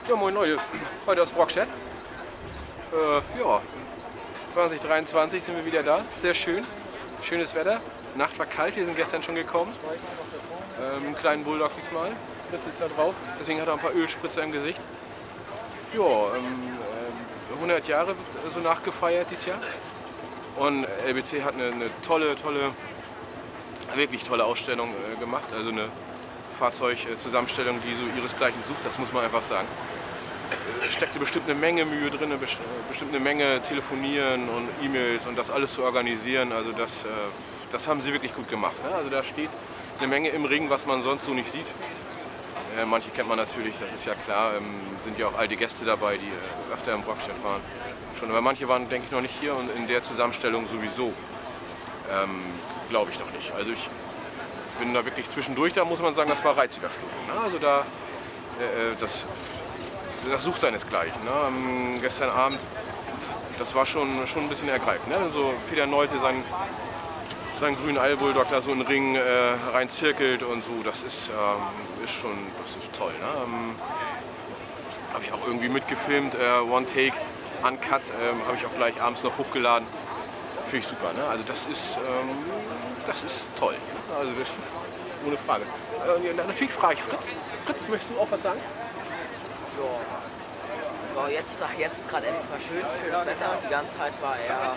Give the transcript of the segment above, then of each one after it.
Ja, moin Leute, heute aus Brockstedt. Ja, 2023 sind wir wieder da, sehr schön, schönes Wetter. Nacht war kalt, wir sind gestern schon gekommen. Einen kleinen Bulldog diesmal, Fritz sitzt da drauf, deswegen hat er ein paar Ölspritzer im Gesicht. Ja, 100 Jahre so nachgefeiert dieses Jahr. Und LBC hat eine tolle, wirklich tolle Ausstellung gemacht, also eine Fahrzeugzusammenstellung, die so ihresgleichen sucht, das muss man einfach sagen. Steckte bestimmt eine Menge Mühe drin, bestimmt eine Menge Telefonieren und E-Mails und das alles zu organisieren, also das haben sie wirklich gut gemacht. Ne? Also da steht eine Menge im Ring, was man sonst so nicht sieht. Manche kennt man natürlich, das ist ja klar, sind ja auch alte Gäste dabei, die öfter im Brockstedt waren. Schon, aber manche waren, denke ich, noch nicht hier und in der Zusammenstellung sowieso, glaube ich noch nicht. Also ich bin da wirklich zwischendurch, da muss man sagen, das war reizüberflutend. Ne? Also da, das sucht seinesgleichen. Ne? Gestern Abend, das war schon ein bisschen ergreifend. Ne? Also Peter Neute, seinen grünen Eilbulldog da so in den Ring rein zirkelt und so, das ist toll. Ne? Habe ich auch irgendwie mitgefilmt, One Take, Uncut, habe ich auch gleich abends noch hochgeladen. Finde ich super. Ne? Also das ist toll. Ne? Also das, ohne Frage. Natürlich frage ich Fritz. Fritz, möchtest du auch was sagen? Ja, jetzt ist gerade endlich mal schönes Wetter. Die ganze Zeit war eher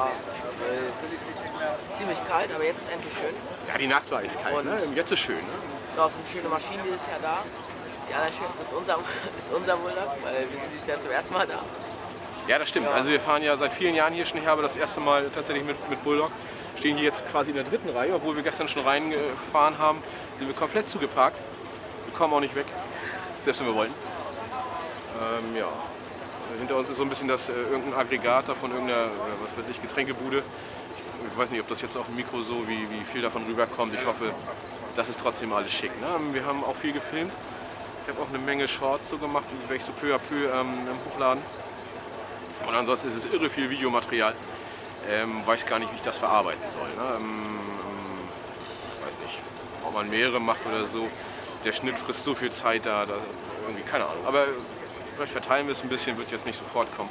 ziemlich kalt, aber jetzt ist endlich schön. Ja, die Nacht war echt kalt, ne? Jetzt ist schön. Ne? Da sind schöne Maschinen dieses Jahr da. Die allerschönste ist unser Bulldog, weil wir sind dieses Jahr zum ersten Mal da. Ja, das stimmt. Ja. Also wir fahren ja seit vielen Jahren hier schon her, aber das erste Mal tatsächlich mit Bulldog. Stehen hier jetzt quasi in der dritten Reihe, obwohl wir gestern schon reingefahren haben, sind wir komplett zugeparkt. Wir kommen auch nicht weg, selbst wenn wir wollten. Ja. Hinter uns ist so ein bisschen irgendein Aggregat von irgendeiner, was weiß ich, Getränkebude. Ich weiß nicht, ob das jetzt auf dem Mikro so, wie viel davon rüberkommt. Ich hoffe, das ist trotzdem alles schick. Ne? Wir haben auch viel gefilmt. Ich habe auch eine Menge Shorts so gemacht, die werde ich so peu à peu hochladen. Und ansonsten ist es irre viel Videomaterial. Weiß gar nicht, wie ich das verarbeiten soll. Ne? Weiß nicht, ob man mehrere macht oder so. Der Schnitt frisst so viel Zeit da irgendwie, keine Ahnung. Aber vielleicht verteilen wir es ein bisschen, wird jetzt nicht sofort kommen.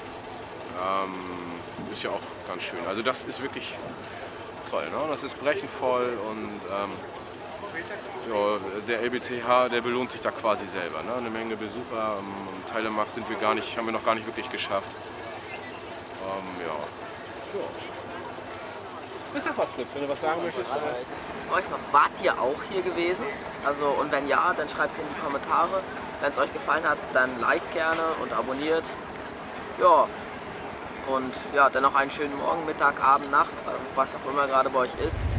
Ist ja auch ganz schön. Also das ist wirklich toll. Ne? Das ist brechend voll und ja, der LBCH, der belohnt sich da quasi selber. Ne? Eine Menge Besucher. Telemark haben wir noch gar nicht wirklich geschafft. Ja. Sag was, Fritz, wenn du was sagen möchtest. Ich frage euch mal, wart ihr auch hier gewesen? Also, und wenn ja, dann schreibt es in die Kommentare. Wenn es euch gefallen hat, dann liked gerne und abonniert. Ja, und ja, dann noch einen schönen Morgen, Mittag, Abend, Nacht, was auch immer gerade bei euch ist.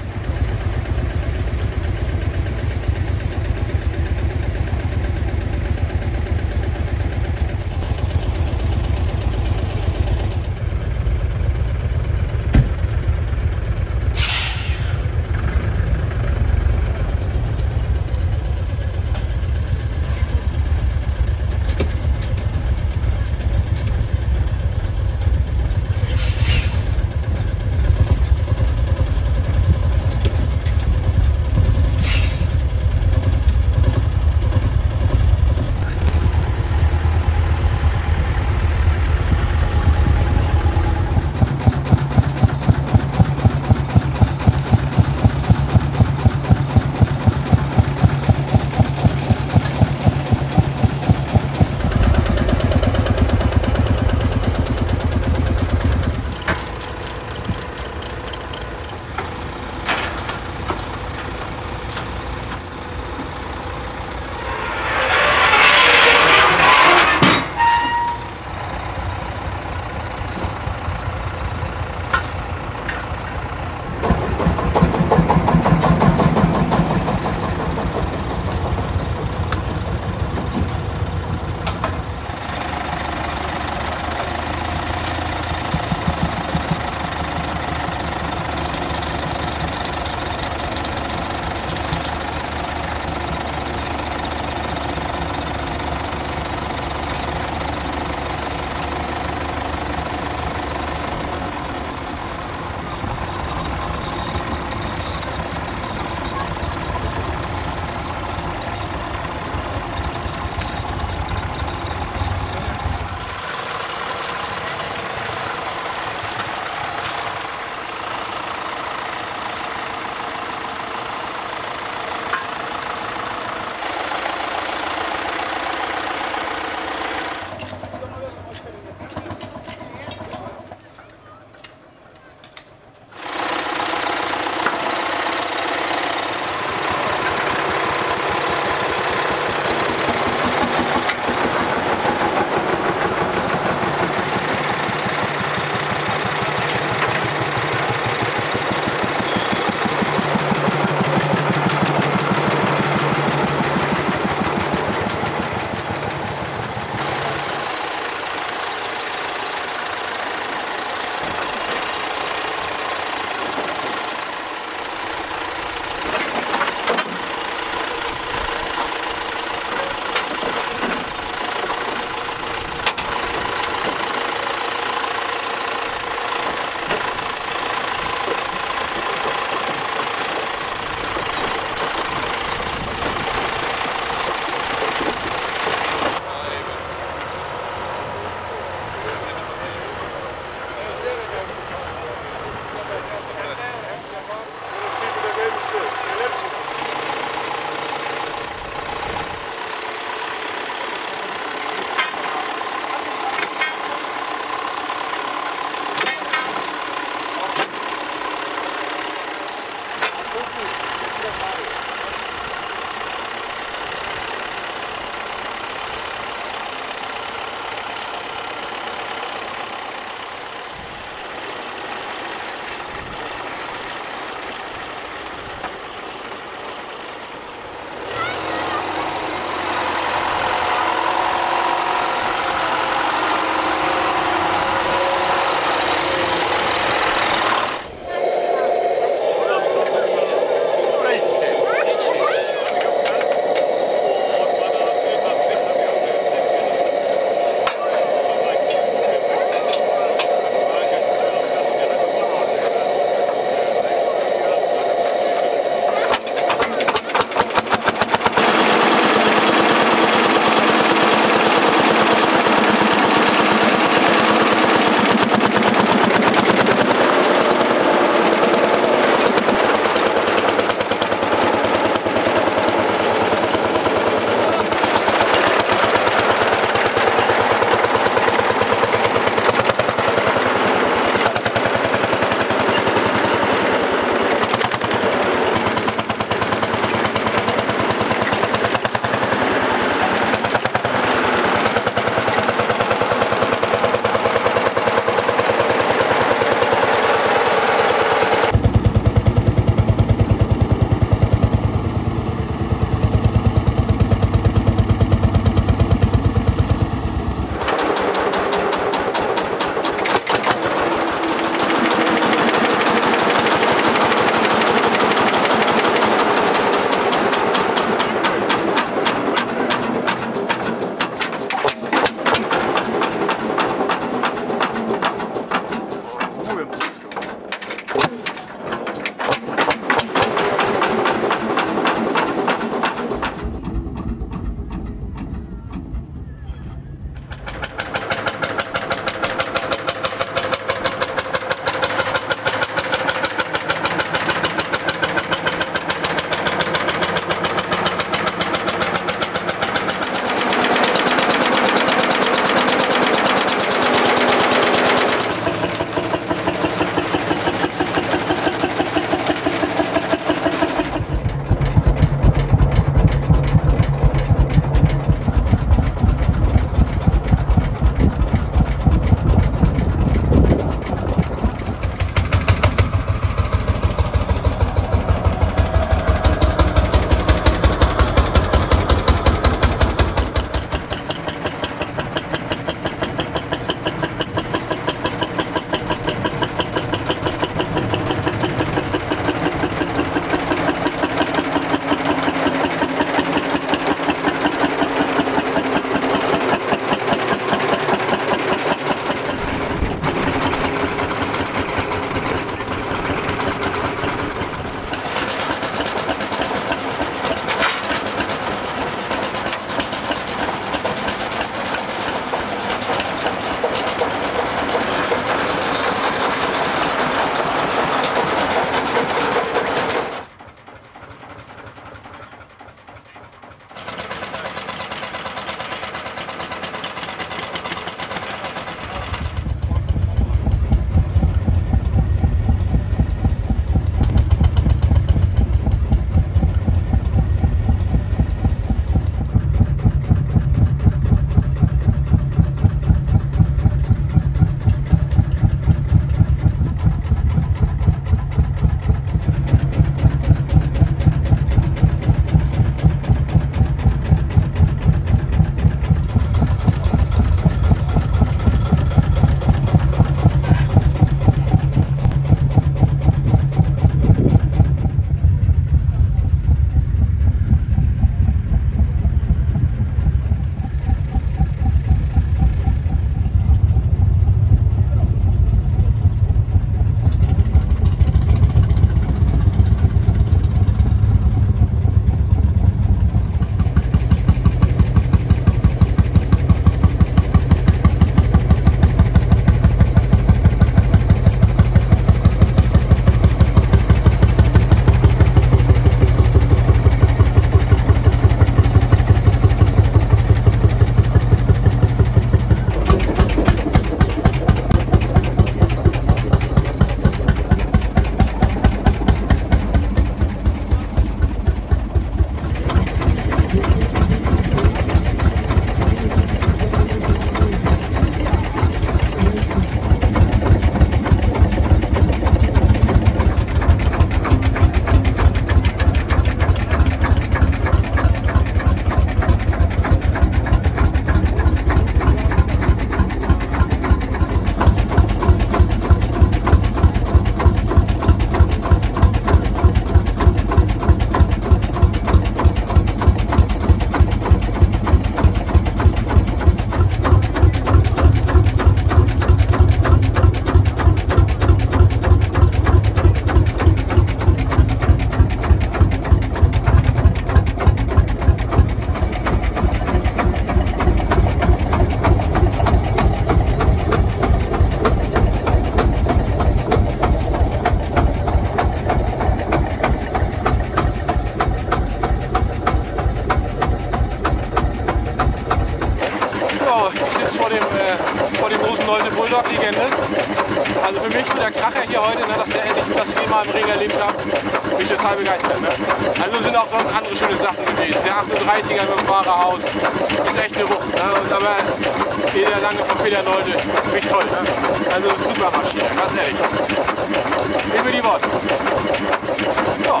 vor dem Rosenleute Bulldog-Legende. Also für mich so der Kracher hier heute, ne, dass der endlich das Thema im Ring erlebt hat, bin ich total begeistert. Ne? Also sind auch sonst andere schöne Sachen gewesen. Der 1830er mit dem Fahrerhaus ist echt eine Wucht. Ne? Und aber Peter Lange von Peter Leute, finde ich toll. Ne? Also super Maschine, ganz ehrlich. Nehmen wir die Worte. Ja.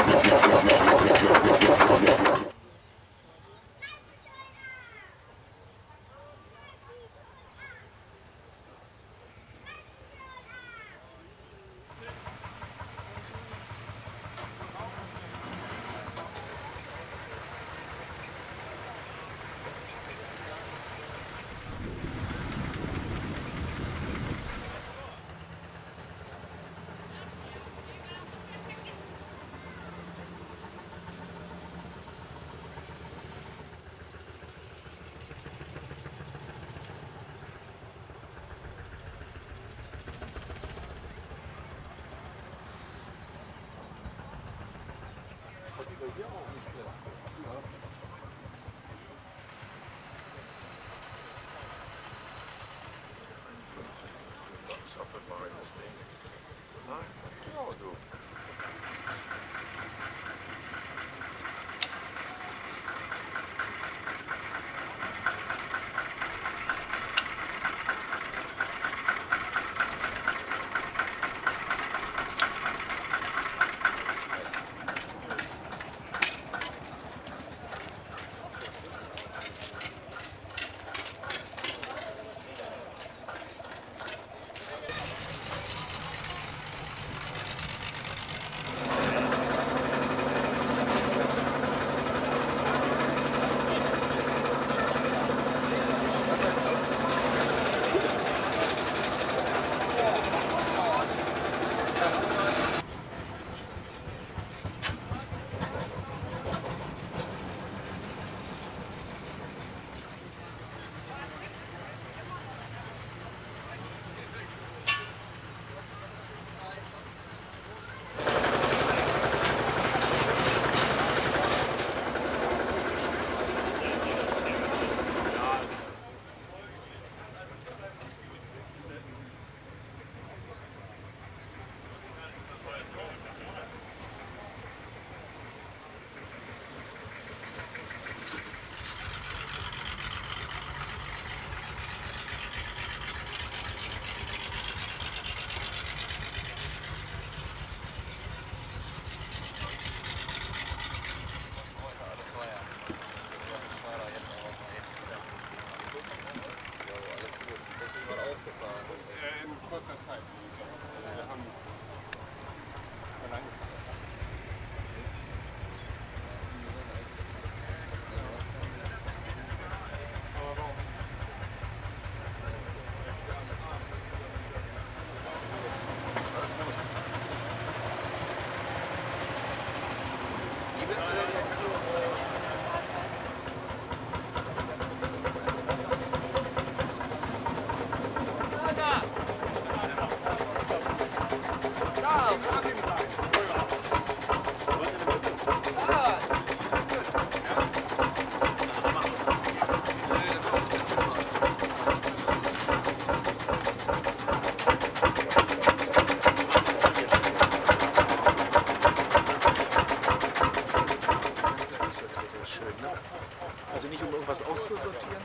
Also nicht um irgendwas auszusortieren.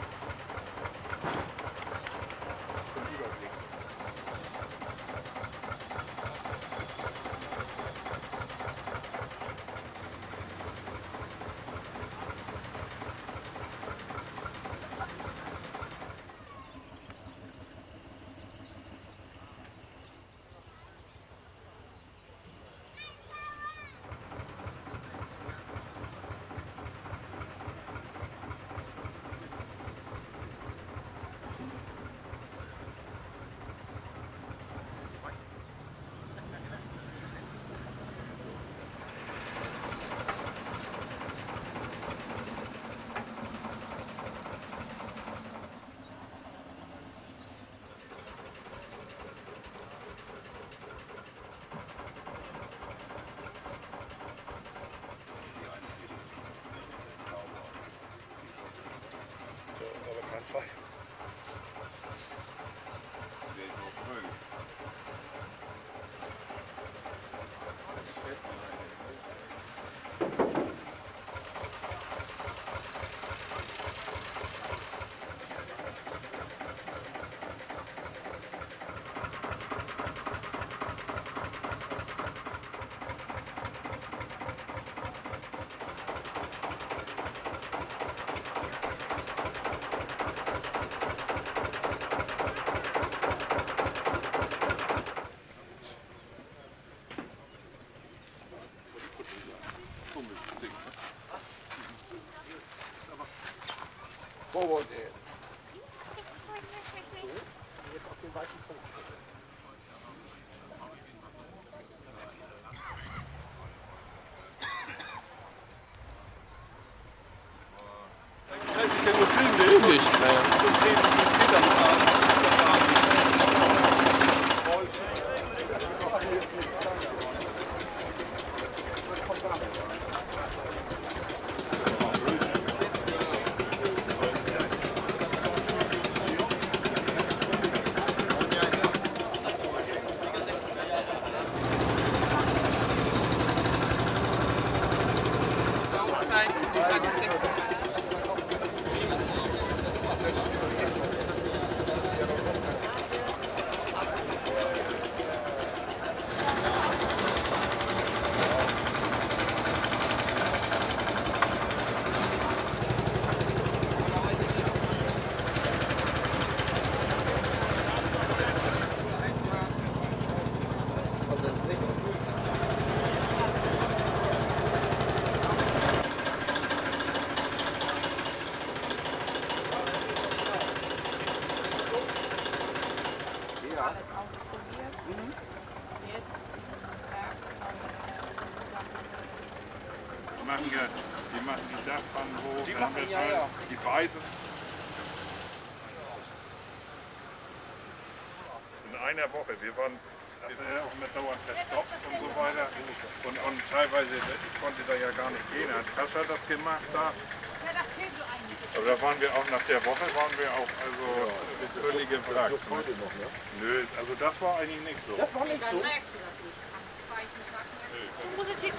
Für den Überblick. Fall. Forward, ey. Jetzt auf den weißen Punkt. Ich kann nur filmen, Nicht. Die machen die Dachpfannen hoch, Die dann machen, wird's ja, halt, ja. die beißen. In einer Woche, wir waren auch mit dauernd verstopft und so weiter. Und teilweise, ich konnte da ja gar nicht gehen, hat Kascha das gemacht da. Aber da waren wir auch nach der Woche, also völlige Wracks. Das heute noch, ne? Nö, also das war eigentlich nicht so. Das war nicht so. Dann merkst du das nicht. Am zweiten Tag merkst du. Das muss ich hier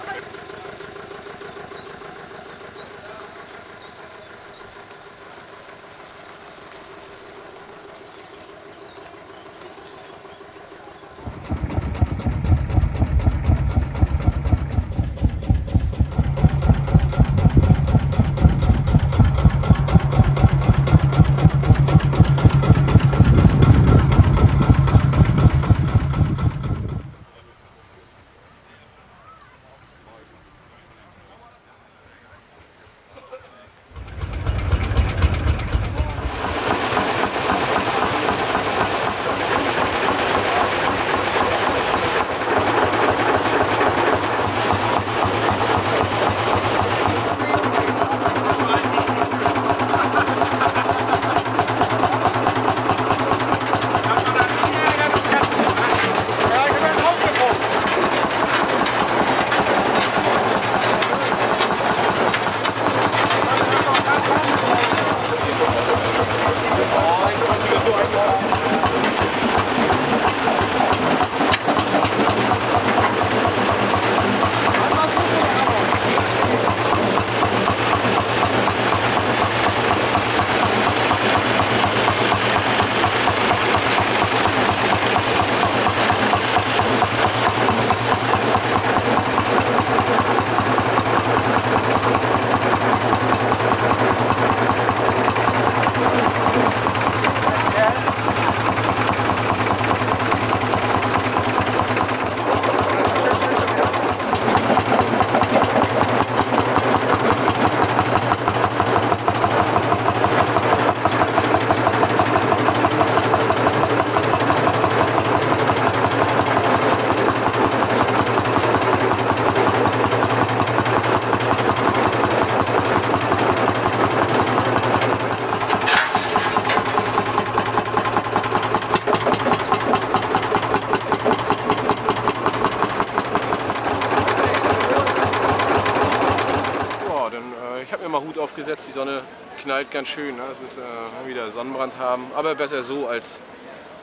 Hut aufgesetzt, die Sonne knallt ganz schön. Ne? Es ist wieder Sonnenbrand haben, aber besser so als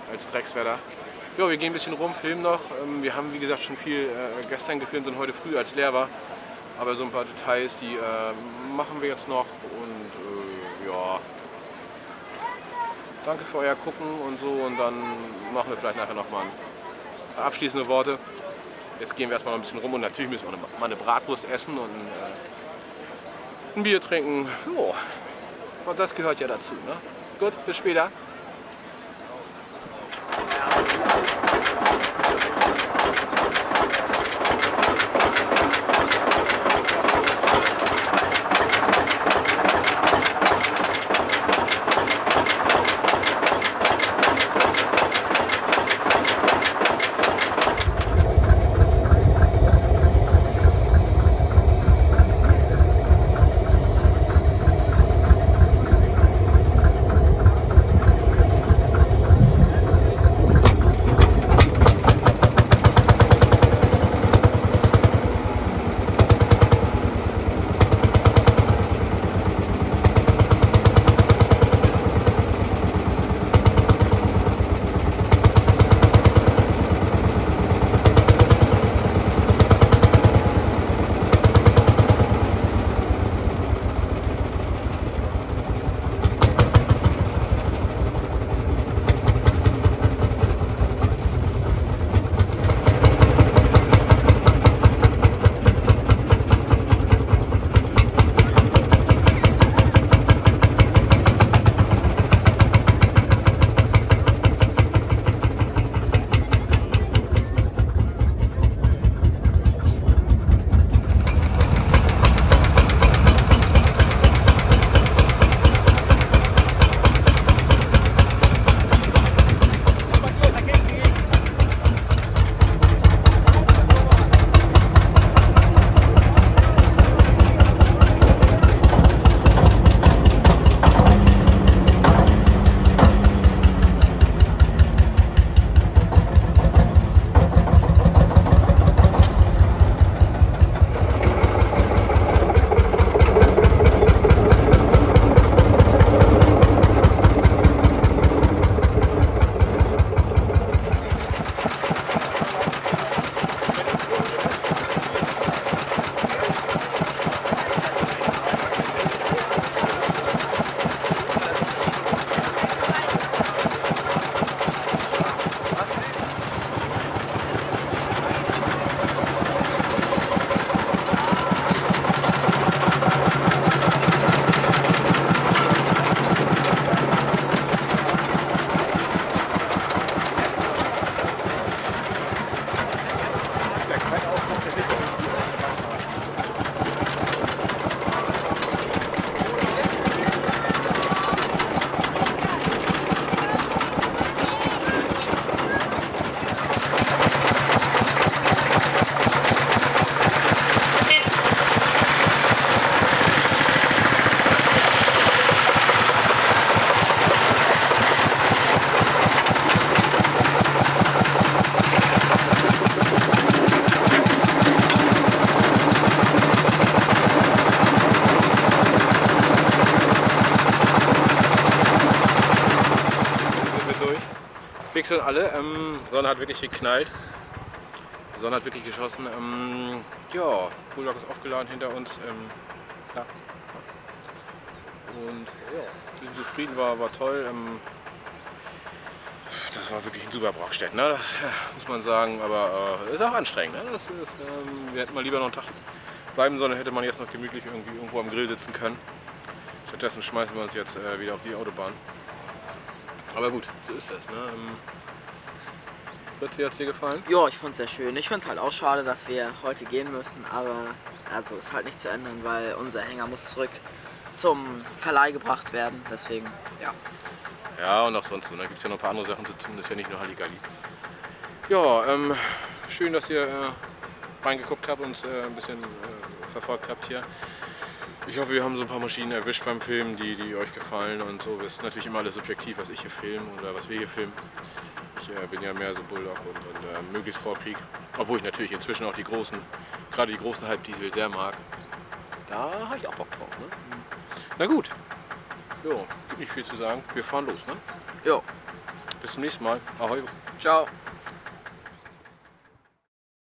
als Dreckswetter. Ja, wir gehen ein bisschen rum, filmen noch. Wir haben wie gesagt schon viel gestern gefilmt und heute früh, als leer war. Aber so ein paar Details, die machen wir jetzt noch und ja. Danke für euer Gucken und so und dann machen wir vielleicht nachher nochmal abschließende Worte. Jetzt gehen wir erstmal noch ein bisschen rum und natürlich müssen wir mal eine Bratwurst essen und ein Bier trinken. Jo, das gehört ja dazu. Ne? Gut, bis später. Fix und alle. Sonne hat wirklich geknallt. Die Sonne hat wirklich geschossen. Ja, Bulldog ist aufgeladen hinter uns. Ja. Und ja, wir sind zufrieden, war toll. Das war wirklich ein super Brockstedt, ne? Das muss man sagen, aber ist auch anstrengend. Ne? Wir hätten mal lieber noch einen Tag bleiben sollen, hätte man jetzt noch gemütlich irgendwo am Grill sitzen können. Stattdessen schmeißen wir uns jetzt wieder auf die Autobahn. Aber gut, so ist das. Ne? Fritz, wie hat es dir gefallen? Ja, ich fand es sehr schön. Ich finde es halt auch schade, dass wir heute gehen müssen, aber also ist halt nicht zu ändern, weil unser Hänger muss zurück zum Verleih gebracht werden. Deswegen, ja. Ja, und auch sonst so. Da gibt es ja noch ein paar andere Sachen zu tun. Das ist ja nicht nur Halligalli. Ja, schön, dass ihr reingeguckt habt und ein bisschen verfolgt habt hier. Ich hoffe, wir haben so ein paar Maschinen erwischt beim Filmen, die euch gefallen und so. Das ist natürlich immer alles subjektiv, was ich hier filme oder was wir hier filmen. Ich bin ja mehr so Bulldog und möglichst Vorkrieg. Obwohl ich natürlich inzwischen auch gerade die großen Halbdiesel sehr mag. Da habe ich auch Bock drauf. Ne? Na gut. Jo, gibt nicht viel zu sagen. Wir fahren los, ne? Jo. Bis zum nächsten Mal. Ahoi. Ciao.